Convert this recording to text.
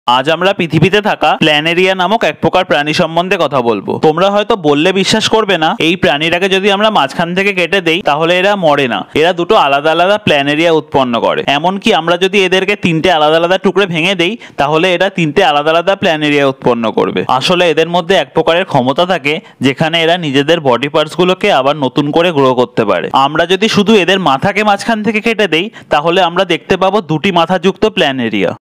আজ আমরা পৃথিবীতে থাকা প্ল্যানেরিয়া নামক এক প্রকার প্রাণী সম্বন্ধে কথা বলবো। তোমরা হয়তো বললে বিশ্বাস করবে না, এই প্রাণীটাকে যদি আমরা মাঝখান থেকে কেটে দেই তাহলে এরা মরে না। এরা দুটো আলাদা আলাদা প্ল্যানেরিয়া উৎপন্ন করে। এমনকি আমরা যদি এদেরকে তিনটে আলাদা আলাদা টুকরে ভেঙে দেই তাহলে এরা তিনটে আলাদা আলাদা প্ল্যানেরিয়া উৎপন্ন করবে। আসলে এদের মধ্যে এক প্রকারের ক্ষমতা থাকে যেখানে এরা নিজেদের বডি পার্টস গুলোকে আবার নতুন করে গ্রো করতে পারে। আমরা যদি শুধু এদের মাথাকে মাঝখান থেকে কেটে দেই তাহলে আমরা দেখতে পাবো দুটি মাথাযুক্ত প্ল্যানেরিয়া।